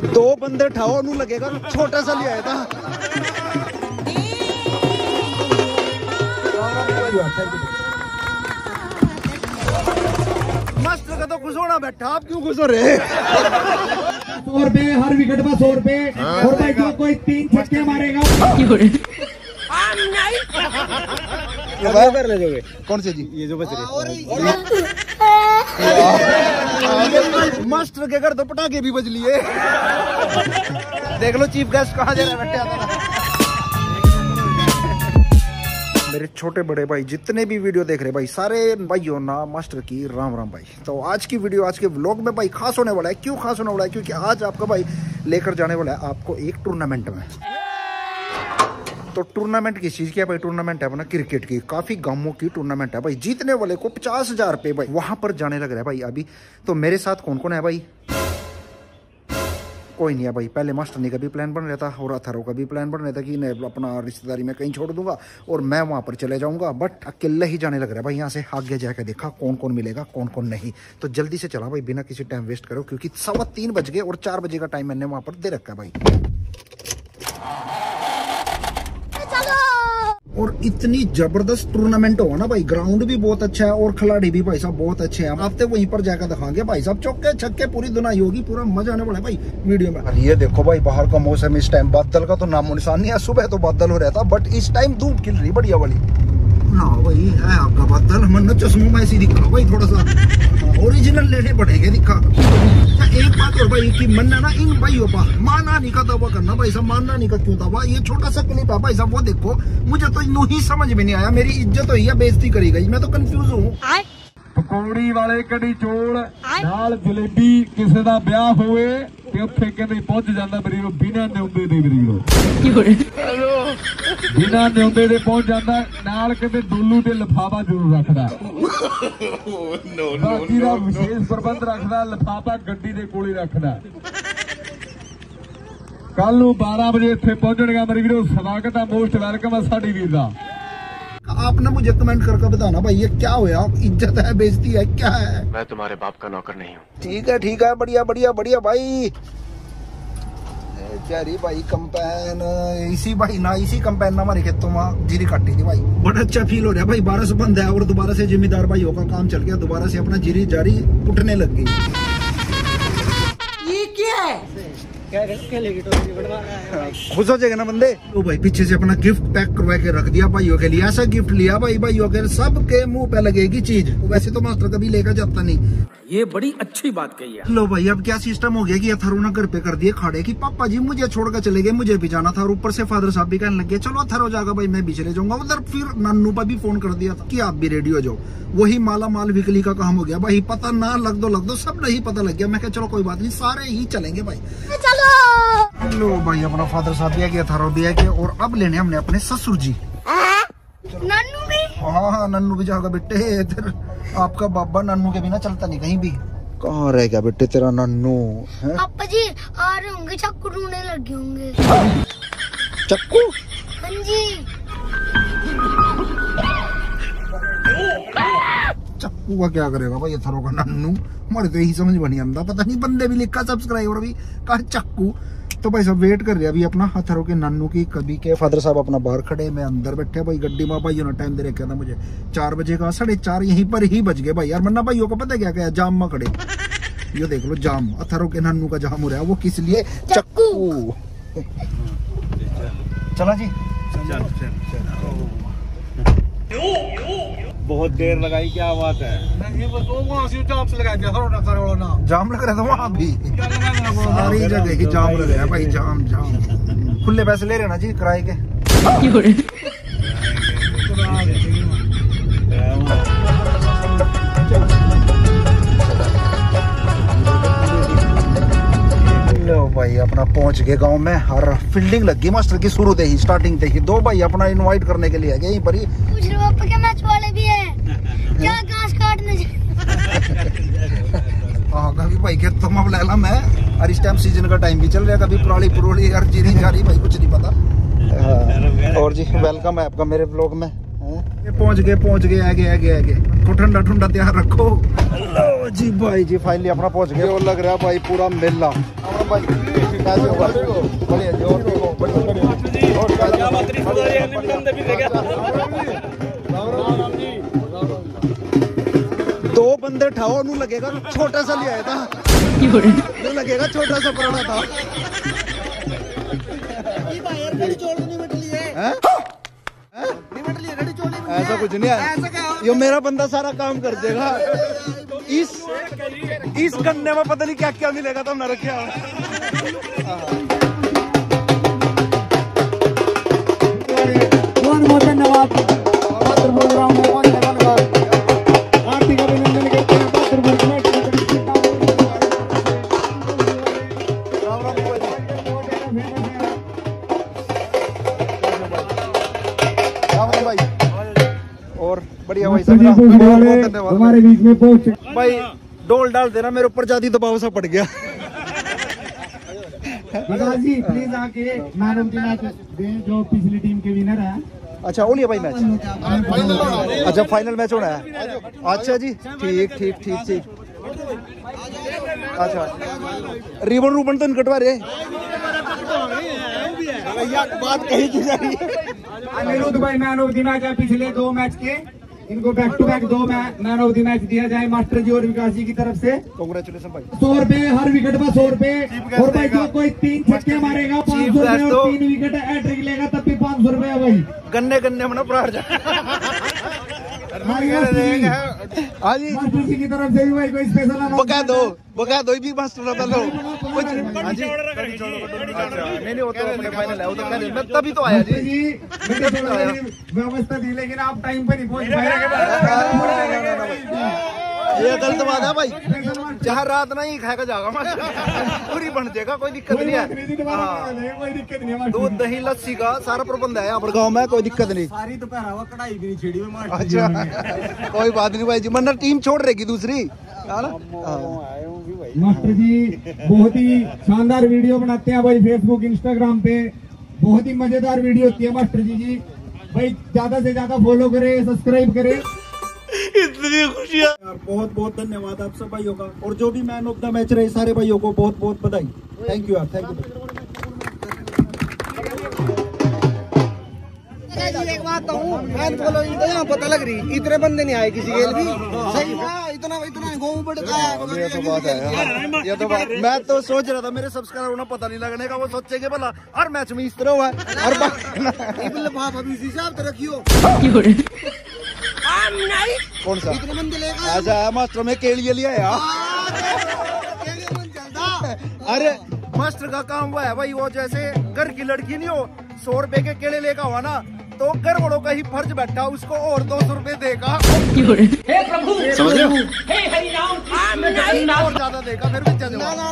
दो बंदे उठाओ उन्हें लगेगा छोटा सा लिया था। मास्टर का तो खुश होना बैठा, आप क्यों खुश हो रहे? 100 रुपए हर विकेट पर 100 रुपए। और भाई जो कोई 3 छक्के मारेगा कर ले जाओगे। कौन से जी? ये जो बच रहे मास्टर के घर तो पटाखे भी बज लिए। देख लो चीफ गेस्ट कहाँ जा रहा है बैठे। मेरे छोटे बड़े भाई जितने भी वीडियो देख रहे भाई, सारे भाइयों ना मास्टर की राम राम भाई। तो आज की वीडियो, आज के व्लॉग में भाई खास होने वाला है। क्यों खास होने वाला है? क्योंकि आज आपका भाई लेकर जाने वाला है आपको एक टूर्नामेंट में। तो टूर्नामेंट किस चीज की है भाई? टूर्नामेंट है अपना क्रिकेट की। काफी गांवों की टूर्नामेंट है भाई। जीतने वाले को 50,000 रुपए भाई वहां पर जाने लग रहा है भाई अभी। तो मेरे साथ कौन कौन है भाई? कोई नहीं है भाई। पहले मास्टर ने का भी प्लान बन रहा था और अथरो का भी प्लान बन रहा था कि मैं अपना रिश्तेदारी में कहीं छोड़ दूंगा और मैं वहां पर चले जाऊंगा। बट अकेले ही जाने लग रहा है भाई। यहाँ से आगे जाकर देखा कौन कौन मिलेगा कौन कौन नहीं। तो जल्दी से चला भाई बिना किसी टाइम वेस्ट करो, क्योंकि 3:15 बज गए और 4 बजे का टाइम मैंने वहां पर दे रखा है भाई। और इतनी जबरदस्त टूर्नामेंट होगा ना भाई। ग्राउंड भी बहुत अच्छा है और खिलाड़ी भी भाई साहब बहुत अच्छे हैं। आप तो वहीं पर जाकर दिखाएंगे भाई साहब। चौके छक्के पूरी दुनिया होगी, पूरा मजा आने वाला है भाई वीडियो में। ये देखो भाई बाहर का मौसम इस टाइम बादल का तो नामो निशान नहीं है। सुबह तो बादल हो रहा था बट इस टाइम धूप खिल रही बढ़िया वाली ना भाई है आपका बादल। मन चश्मों में ऐसी दिखा भाई, थोड़ा सा ओरिजिनल लेने पड़ेंगे दिखा। एक बात और भाई कि मन ना इन भाइयों का माना नहीं का दावा करना भाई साहब। मानना नहीं का क्यों दावा? ये छोटा सा क्लिप है भाई साहब, वो देखो। मुझे तो यूं ही समझ में नहीं आया। मेरी इज्जत हुई है, बेइज्जती करी गई। मैं तो कंफ्यूज हूँ। पकौड़ी वाले कड़ी चोल नाल जलेबी किसी का ब्याह होए ते उत्थे कहंदे पहुंच जांदा मरीरो बिना न्योंदे दे मरीरो। बिना न्योंदे दे पहुंच जांदा। नाल कहंदे डोलू ते लिफाफा जरूर रखदा। बाकी दा विशेष प्रबंध रखदा। लिफाफा गड्डी दे कोल ही रखदा। कल नूं 12 बजे इत्थे पहुंचणगा मरीरो। स्वागत है, मोस्ट वेलकम है साडी वीर दा। आपने मुझे कमेंट करके बताना भाई ये क्या हुआ? इज्जत है, बेइज्जती है, क्या है? मैं तुम्हारे बाप का नौकर नहीं हूँ। ठीक है बढ़िया बढ़िया बढ़िया भाई। प्यारी भाई कंपेन इसी भाई ना इसी कंपेन ना हमारे खेतों में जीरी काटी थी भाई। बड़ा अच्छा फील हो रहा है भाई। 12 से बंद है और दोबारा से जिम्मेदार भाइयों का काम चल गया। दोबारा से अपना जीरी जारी उठने लग गई। ये क्या है? खुश हो जाएगा ना बंदे। तो भाई पीछे से अपना गिफ्ट पैक करवा के रख दिया भाइयों के लिए। ऐसा गिफ्ट लिया भाई भाइयों के सबके मुंह पे लगेगी चीज। वैसे तो मास्टर कभी लेकर जाता नहीं। ये बड़ी अच्छी बात कही है। लो भाई अब क्या सिस्टम हो गया कि अथरो ना घर पे कर दिए खड़े कि पापा जी मुझे छोड़कर चले गए, मुझे भी जाना था। और ऊपर से फादर साहब भी कहने लगे चलो अथरो जाएगा भाई मैं भी चले जाऊंगा। उधर फिर नानू पर भी फोन कर दिया था कि आप भी रेडी हो जाओ। वही माला माल विकली का काम हो गया भाई। पता ना लग दो सब नहीं पता लग गया। मैं कहा चलो कोई बात नहीं सारे ही चलेंगे भाई। चलो लो भाई अपना फादर साहब भी है अथरो भी है। और अब लेने हमने अपने ससुर जी। नन्नू भी? हाँ नन्नू भी जाएगा बेटे। इधर आपका बाबा नन्नू के बिना चलता नहीं कहीं भी। कहाँ रह गया बेटे तेरा नन्नू? पापा जी आ रहे होंगे, चक्कू ढूंढने लगे होंगे। चक्कू? हाँ जी। चक्कू का क्या करेगा भाई अथरो का नन्नू? हमारे तो यही समझ में नहीं आता। पता नहीं बंदे भी लिखा सब्सक्राइबर अभी कहा चक्कू। तो भाई सब वेट कर रहे अभी अपना अथरो के नन्नू की कभी के। फादर साहब अपना बाहर खड़े, मैं अंदर बैठे भाई गड्डी में। भाई ना टाइम दे रखा था मुझे 4 बजे का। 4:30 यहीं पर ही बज गए भाई यार। मन्ना भाइयों को पता क्या क्या जाम में खड़े। ये देख लो जाम अथरो के नन्नू का जाम हो रहा है। वो किस लिए? चक्कू। चला जी बहुत देर लगाई, क्या बात है? नहीं बस वो वहां से जाम से लगा दिया ना। जाम लग रहा था वहाँ भी। सारी जगह ही जाम लग रहा है भाई। जाम खुले पैसे ले रहे ना जी किराए के। लो भाई अपना पहुंच गए गांव में। और फील्डिंग लगी मास्टर की शुरू से ही, स्टार्टिंग से ही। 2 भाई अपना इनवाइट करने के लिए है यहीं पर ही। पापा के मैच वाले भी है क्या? घास काटने हाँ कभी भाई खेत तो अब लैला मैं। और इस टाइम सीजन का टाइम भी चल रहा है। कभी पुराली पुरोली और जीरी जारी भाई कुछ नहीं पता। और जी वेलकम है आपका मेरे ब्लॉग में। पहुंच गए आगे को ठंडा ठंडा तैयार रखो। लो जी भाई जी फाइनली अपना पहुंच गए। और लग रहा है भाई पूरा मेला भाई कैसे होगा? बढ़िया जी और दो बंदे उठाओ नू लगेगा छोटा सा लिया था नू लगेगा छोटा सा पुराना था। ऐसा कुछ नहीं है, ये मेरा बंदा सारा काम कर देगा। इस गन्ने में पता नहीं क्या क्या मिलेगा तो हमने रखा। बहुत बहुत धन्यवाद। हार्दिक अभिनंदन करते हैं। और बढ़िया भाई सब हमारे बीच में पहुंच भाई। डोल डाल देना मेरे ऊपर ज्यादा दबाव सा पड़ गया। जी प्लीज आके मैन ऑफ द मैच दें जो पिछली टीम के विनर है। अच्छा हो लिया भाई मैच? अच्छा फाइनल मैच होना है। अच्छा जी ठीक। अच्छा रिबन रूबन तो कटवा रहे बात कही की जा रही है। अनिरुद्ध भाई मैन ऑफ द मैच है पिछले 2 मैच के। इनको back to back 2 man of the match दिया जाए मास्टर जी और विकास जी की तरफ से। कांग्रेचुलेशन भाई। 100 रुपए हर विकेट पर 100 रुपए। और भाई जो कोई 3 छक्के मारेगा 500 रुपए और 3 विकेट हैट्रिक लेगा तब भी 500 रुपए है भाई। गन्ने में ना प्रार जा। हाँ जी मास्टर जी की तरफ से भी भाई कोई स्पेशल बका दो भी मास्टर लो। हाँ जी नहीं वो तो अपने फाइनल है वो तो कह रहे मैं तभी तो आया जी। व्यवस्था थी लेकिन आप टाइम पे नहीं पहुंच पाए। ये गलत बात है भाई। जहाँ रात नहीं खाएगा जाएगा पूरी बन जाएगा कोई दिक्कत नहीं है। दूध दही लस्सी का सारा प्रबंध है यहाँ पर गाँव में कोई दिक्कत नहीं। सारी दोपहर कढ़ाई भी नहीं छेड़ी में। अच्छा कोई बात नहीं भाई जी वरना टीम छोड़ रहेगी दूसरी। मास्टर जी बहुत ही शानदार वीडियो बनाते हैं भाई फेसबुक इंस्टाग्राम पे। बहुत ही मजेदार वीडियो होती है मास्टर जी भाई ज्यादा से ज्यादा फॉलो करे सब्सक्राइब करे। इतनी खुशियाँ। बहुत बहुत धन्यवाद आप सब भाइयों का और जो भी मैन ऑफ द मैच रहे सारे भाइयों को बहुत बहुत बधाई। थैंक यू यार थैंक यू। एक बात कहूँ फैन फॉलोइंग तो यहाँ पता लग रही इतने बंदे नहीं आए किसी खेल भी सही था। इतना गाँव बढ़ता है। ये तो बात है ये तो बात। मैं तो सोच रहा था मेरे सब्सक्राइबर होना पता नहीं लगने का। वो सोचेंगे भला हर मैच में इस तरह हुआ है हर बार। रखियो कौन सा ऐसा है मास्टर में केलिए लिया यार। अरे मास्टर का काम वो है भाई वो जैसे घर की लड़की नहीं हो 100 रुपए के केले लेगा हुआ ना तो घर वालों का ही फर्ज बैठा उसको और 200 रुपए देगा। समझ रहे हो? और ज्यादा देगा फिर बच्चा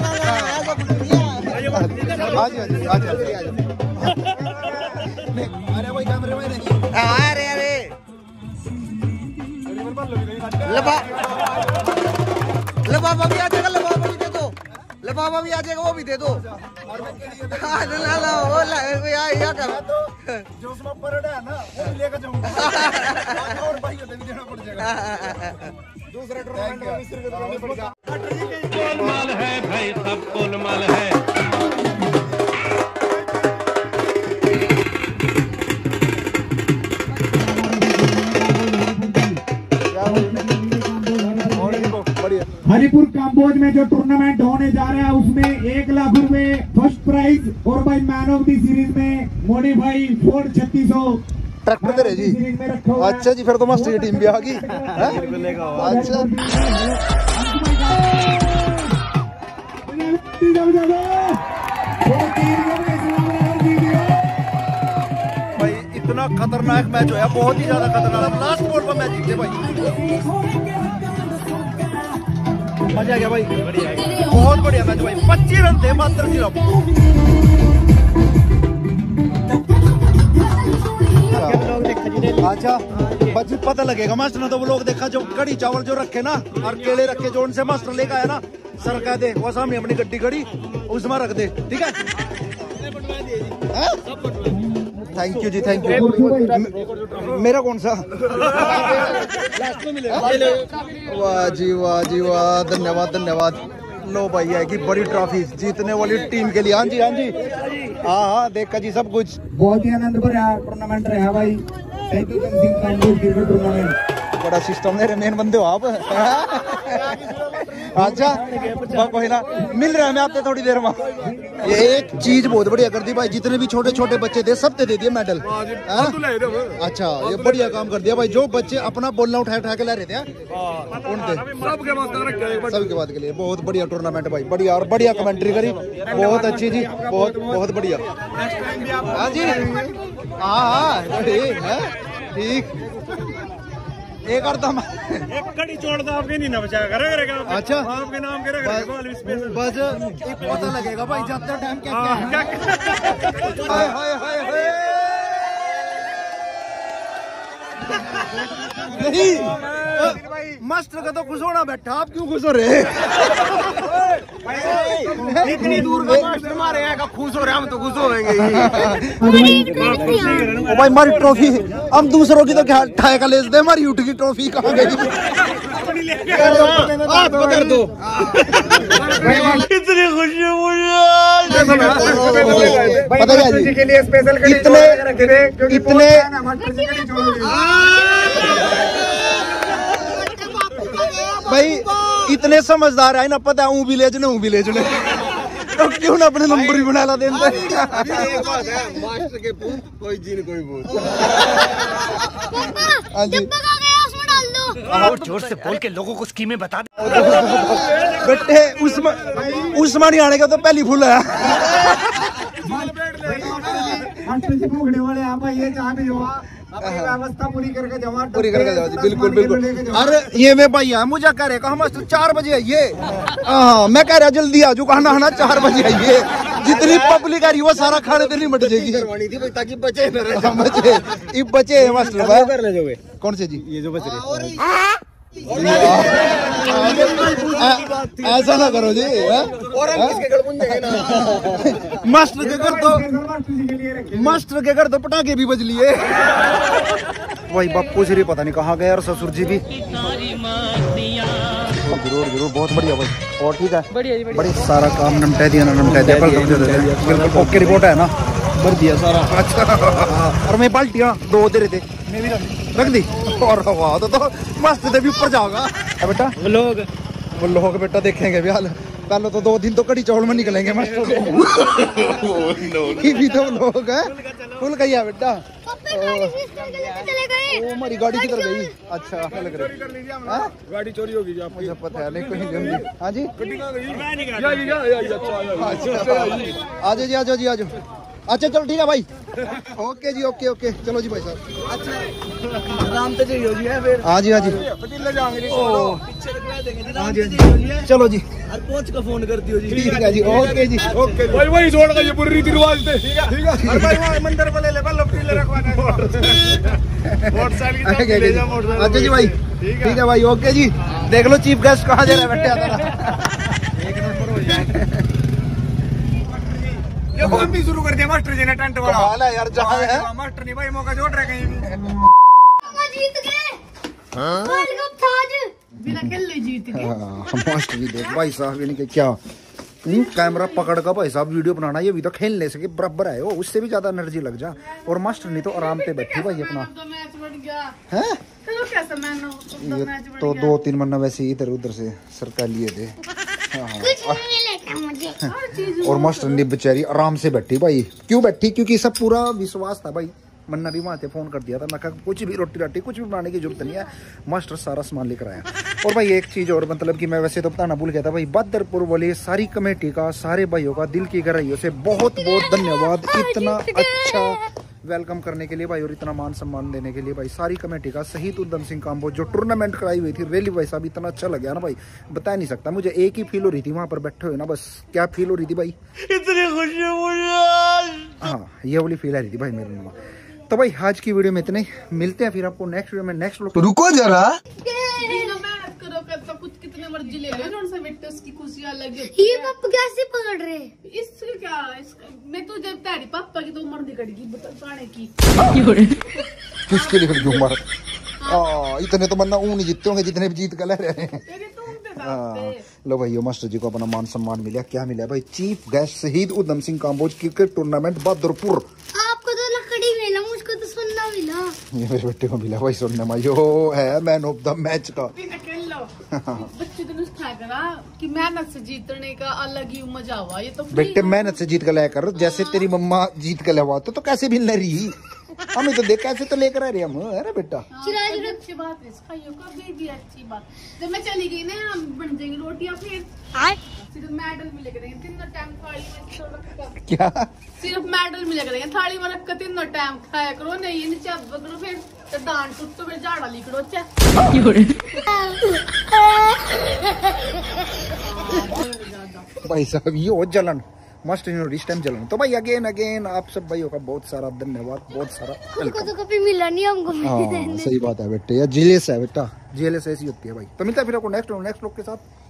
अरे वही कैमरे में नहीं। अरे लफाफा भी आ जाएगा लफाफा भी दे दो लफाफा भी आ जाएगा वो भी दे दो। जो उसमें परेड है ना वो भी लेकर जाऊंगा और भाई भी देना पड़ जाएगा। दूसरा टूर्नामेंट में शिरकत करनी पड़ेगा। गोलमाल है भाई सब गोलमाल है। हरिपुर काम्बोज में जो टूर्नामेंट होने जा रहा है उसमें 1 लाख रुपए फर्स्ट प्राइज और भाई मैन ऑफ द सीरीज में मॉडिफाई फोर्ड 3600 ट्रैक्टर दे रहे जी। अच्छा जी फिर तो मास्टर की टीम भी आ गई। अच्छा भाई इतना खतरनाक मैच हुआ बहुत ही ज्यादा खतरनाक। लास्ट बॉल पर मैच जीते भाई मजा आ गया भाई बहुत बढ़िया मैच भाई। 25 रन थे मात्र सिर्फ। अच्छा बच्चे पता लगेगा मास्टर ने तो वो लोग देखा जो कड़ी चावल जो रखे ना और केले रखे जो उनसे मास्टर लेकर आया ना सर कह दे वो सामने अपनी गड्डी खड़ी उसमें रख दे ठीक है। थैंक यू जी, थैंक यू। मेरा कौन सा? वाह जी वाह जी वाह, धन्यवाद धन्यवाद। लो भाई है कि बड़ी ट्रॉफी जीतने वाली टीम के लिए। हाँ जी हाँ जी, हाँ देखा जी सब कुछ। बहुत ही आनंद भरा टूर्नामेंट रहा भाई, क्रिकेट टूर्नामेंट। बड़ा सिस्टम है, मेन बंदे हो आप। अच्छा कोई ना, मिल रहा है मैं आपसे थोड़ी देर में। ये एक चीज बहुत बढ़िया कर दी भाई, जितने भी छोटे छोटे बच्चे थे सबसे दे दिए मेडल। अच्छा ये बढ़िया काम कर दिया भाई, जो बच्चे अपना बोलना उठा के ला रहे थे सबके बाद के लिए बहुत बढ़िया टूर्नामेंट भाई, बढ़िया। और बढ़िया कमेंट्री करी, बहुत अच्छी जी, बहुत बहुत बढ़िया। हाँ जी हाँ ठीक है, ठीक। एक और दम एक कड़ी छोड़ दो, आपके नहीं ना बचा करेगा। अच्छा आपके नाम के बस एक पता लगेगा भाई जब तक टाइम क्या हाय हाय हाय हाय। नहीं मास्टर का तो खुश होना बैठा, आप क्यों खुश हो रहे? इतनी दूर का मास्टर मारे हैं, खुश हो रहे हम तो खुश होंगे। ओ भाई हमारी ट्रॉफी, हम दूसरों की तो क्या ठाए का ले दे, हमारी यूट की ट्रॉफी कहाँ गई? आप कर दो। इतनी खुशी पता क्या जी, के लिए स्पेशल इतने भाई इतने समझदार है ना, पता है विलेज ने तो क्यों ना अपने नंबर भी बना ला देते। मास्टर के पूछ कोई जी कोई बोल। हाँ जी और जोर से बोल के लोगों को स्कीमें बता दे। बेटे उस्मानी आने का तो पहली फुल है। वाले आप ये जहाँ भी हो अपनी व्यवस्था पूरी करके जाओ जी, बिल्कुल बिल्कुल। अरे ये मैं भाई मुझे कह रहे हम 4 बजे आइए। हाँ मैं कह रहा जल्दी आ जाओ, खाना 4 बजे आइए। जितनी पब्लिक आ रही वो सारा खाने तो नहीं मट जाएगी करवानी थी ताकि बचे बचे है मास्टर भाई। कर ले जाओगे कौन से जी? ये जो बच रहे ऐसा ना करो जी। और हम किसके घर पहुंच जाएंगे ना। मास्टर के घर तो पटाखे भी बज लिए। वही बापू श्री पता नहीं कहाँ गए, और ससुर जी भी। जरूर जरूर बहुत बढ़िया भाई। और ठीक है बड़ी सारा काम नमटा दिया बिल्कुल ओके रिपोर्ट है ना, भर दिया सारा। अच्छा और मैं बाल्टियाँ 2 दे रहे थे, मैं भी रख दी। और वाह तो मस्त थे भी ऊपर जाओगा बेटा। वो लोग बेटा देखेंगे भी हाल, पहले तो 2 दिन तो कड़ी चावल में निकलेंगे मास्टर। भी तो लोग है फुल गया बेटा। वो हमारी गाड़ी किधर गई? अच्छा लग रही गाड़ी चोरी होगी जी, मुझे पता है नहीं कहीं गंदी। हाँ जी आ जाओ जी, आ जाओ जी, आ जाओ। अच्छा चलो ठीक है भाई, ओके जी, ओके ओके चलो जी भाई साहब। अच्छा आराम से चाहिए जी है फिर। हाँ जी हाँ जी पतीले जाएंगे हाँ जी चलो जी, और पहुंच का फोन कर दियो जी। ठीक है जी, ओके जी ओके। भाई वही छोड़ गए, ये पूरी रीति रिवाज थे। ठीक है और भाई वहाँ मंदिर पर ले ले बल्लभ पीले रखवाना है। मोटरसाइकिल ले जा, मोटरसाइकिल। अच्छा जी भाई ठीक है भाई, ओके जी। देख लो चीफ गेस्ट कहाँ जा रहा है बैठे। एक नंबर हो जाए। ये हम भी शुरू कर दिया मास्टर जी ने टेंट वाला। हाल है यार, जहाँ है मास्टर नहीं भाई मौका जोड़ रहे कहीं भी। जीत गए वर्ल्ड कप था आज, बिना खेले जीत गए। मास्टर जी देख भाई साहब, इनके क्या कैमरा पकड़ का भाई साहब वीडियो बनाना, ये भी तो खेलने से बराबर है, वो उससे भी ज्यादा एनर्जी लग जा। और मास्टर नहीं तो आराम पे बैठी भाई अपना है। ये तो 2-3 महीना वैसे इधर उधर से सरकार लिए थे। और मास्टर ने बेचारी आराम से बैठी भाई। क्यों बैठी? क्योंकि सब पूरा विश्वास था भाई। मन्ना भी वहाँ फोन कर दिया था, मैं कहा कुछ भी रोटी राटी कुछ भी बनाने की जरूरत नहीं है, मास्टर सारा सामान लेकर आया। और भाई एक चीज़ और, मतलब कि मैं वैसे तो बताना भूल गया था भाई, बदरपुर वाली सारी कमेटी का, सारे भाइयों का दिल की गहराइयों से बहुत बहुत धन्यवाद, इतना अच्छा वेलकम करने के लिए भाई, और इतना मान सम्मान देने के लिए भाई। सारी कमेटी का शहीद उधम सिंह काम्बो जो टूर्नामेंट कराई हुई थी, रैली भाई साहब इतना अच्छा लगा ना भाई, बता नहीं सकता। मुझे एक ही फील हो रही थी वहाँ पर बैठे हुए ना, बस क्या फील हो रही थी भाई, इतनी खुशी मुझे। हाँ ये वाली फील आ रही थी भाई मेरे में। तो भाई आज की वीडियो में इतने, मिलते हैं फिर आपको नेक्स्ट वीडियो में, नेक्स्ट लोग। रुको जरा, कुछ कितने मर्जी ले लो, उसकी खुशी अलग है। ये पापा कैसे पकड़ रहे? इसका क्या, मैं तो मुझे तेरी पापा की तो उम्र निकलेगी बताने की। किसके लिए क्यों उम्र? इतने तो बंदा ऊन जीतते होंगे जितने भी जीत कर ले रहे हैं। लो भाई मास्टर जी को अपना मान सम्मान मिला। क्या मिला भाई? चीफ गेस्ट शहीद उधम सिंह काम्बोज क्रिकेट टूर्नामेंट बहादुरपुर। आपको तो लकड़ी मिला, मुझको तो सुनना मिला। ये मेरे बेटे को मिला भाई सुनने में। यो है मैन ऑफ द मैच का। बच्चे तो सिखाया करा कि मेहनत से जीतने का अलग ही मजा हुआ। ये तो बेटे मेहनत से जीत कर लाया कर, जैसे तेरी मम्मा जीत कर लवा तो कैसे भी नहीं रही। हमें तो देख कैसे तो लेकर आ रही हम। अरे बेटा अच्छी बात है, सिखाइयो कभी भी अच्छी बात। जब मैं चली गई ना हम बन जाएंगे रोटियां, फिर सिर्फ मेडल मिले करेंगे तीनों टाइम थाली में। क्या सिर्फ मेडल मिले करेंगे थाली में रख कर तीनों टाइम खाया करो। नहीं नीचे करो फिर दान टूटो फिर झाड़ा लिखड़ो। भाई साहब ये हो जलन मस्ट इस टाइम जलन। तो भाई अगेन आप सब भाइयों का बहुत सारा धन्यवाद, बहुत सारा। हमको तो कभी मिला नहीं, हमको हाँ सही बात है बेटे, यार जेलस है बेटा, जेलस ऐसी होती है भाई। तो मिलता है फिर आपको नेक्स्ट लोग के साथ।